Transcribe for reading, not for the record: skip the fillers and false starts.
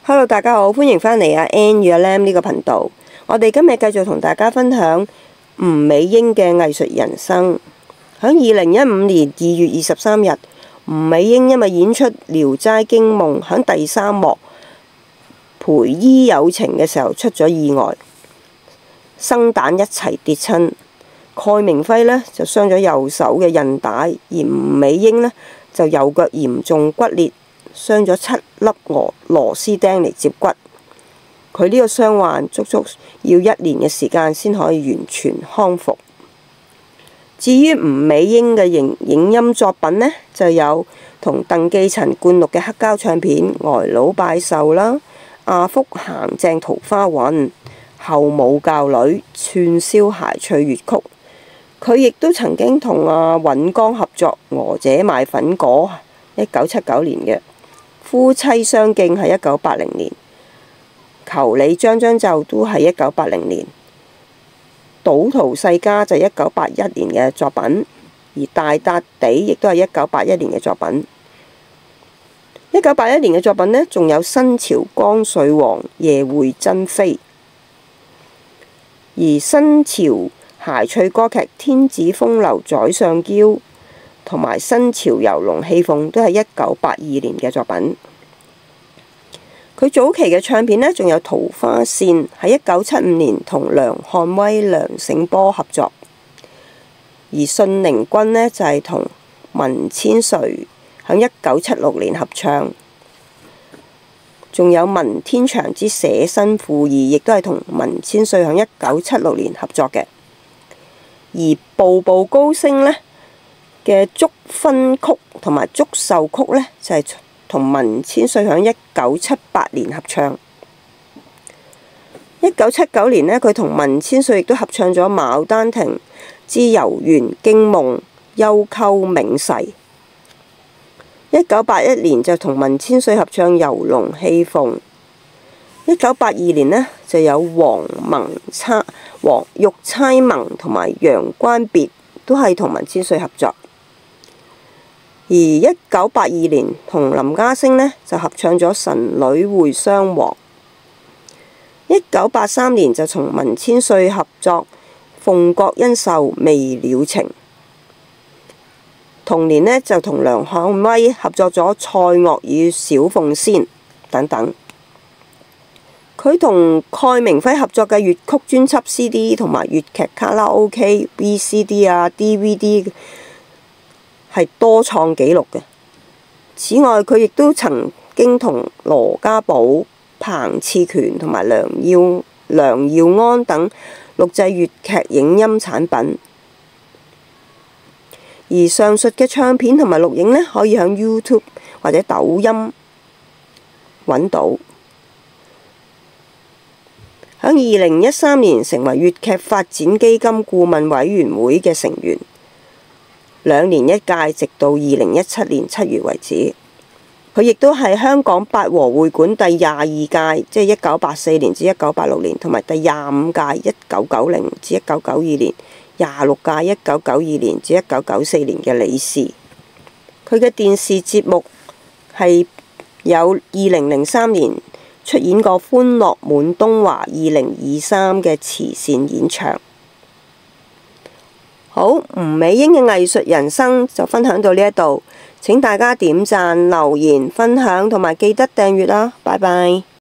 Hello， 大家好，歡迎返嚟阿 Ann 與阿 Lam 呢個頻道。我哋今日繼續同大家分享吳美英嘅藝術人生。喺2015年2月23日，吳美英因為演出《聊齋驚夢》喺第3幕陪伊有情嘅時候出咗意外，生蛋一齊跌親。蓋明輝呢就傷咗右手嘅韌帶，而吳美英呢就右腳嚴重骨裂，傷咗7粒螺絲釘嚟接骨。佢呢個傷患足足要1年嘅時間先可以完全康復。至於吳美英嘅影音作品呢，就有同鄧寄塵灌錄嘅黑膠唱片《呆佬拜壽》啦，阿福行正桃花運、後母教女、串燒諧趣粵曲。佢亦都曾經同阿尹光合作《娥姐賣粉果》1979年嘅，夫妻相敬係1980年，求你將就都係1980年，賭徒世家就1981年嘅作品，而大笪地亦都係1981年嘅作品。1981年嘅作品呢，仲有新潮光緒王夜會珍妃，而新潮諧趣歌劇《天子風流宰相嬌》同埋新潮遊龍戲鳳都係1982年嘅作品。佢早期嘅唱片呢，仲有《桃花扇》喺1975年同梁漢威、梁醒波合作，而《信寧君》呢，就係同文千歲喺1976年合唱，仲有《文天祥之捨身賦意》亦都係同文千歲喺1976年合作嘅。而步步高升呢嘅祝婚曲同埋祝壽曲呢，就係同文千歲喺1978年合唱。1979年呢，佢同文千歲亦都合唱咗《牡丹亭之遊園驚夢幽媾銘誓》。1981年就同文千歲合唱《遊龍戲鳳》。1982年呢，就有黃玉釵盟同埋楊關別都係同文千歲合作。而1982年同林家聲呢，就合唱咗《神女會雙簧》。1983年就同文千歲合作《鳳閣恩仇未了情》。同年呢，就同梁漢威合作咗《蔡鍔與小鳳仙》等等。佢同蓋明輝合作嘅粵曲專輯 CD 同埋粵劇卡拉 OK VCD 啊 DVD 係多創紀錄嘅。此外，佢亦都曾經同羅家寶、彭熾權同埋梁耀安等錄製粵劇影音產品。而上述嘅唱片同埋錄影呢，可以喺 YouTube 或者抖音揾到。喺2013年成為粵劇發展基金顧問委員會嘅成員，2年1屆，直到2017年7月為止。佢亦都係香港八和會館第22屆，即係1984年至1986年，同埋第25屆1990至1992年、26屆1992年至1994年嘅理事。佢嘅電視節目係有2003年出演過《歡樂滿東華2023》嘅慈善演唱。好，吳美英嘅藝術人生就分享到呢一度。請大家點讚、留言、分享同埋記得訂閱啦！拜拜。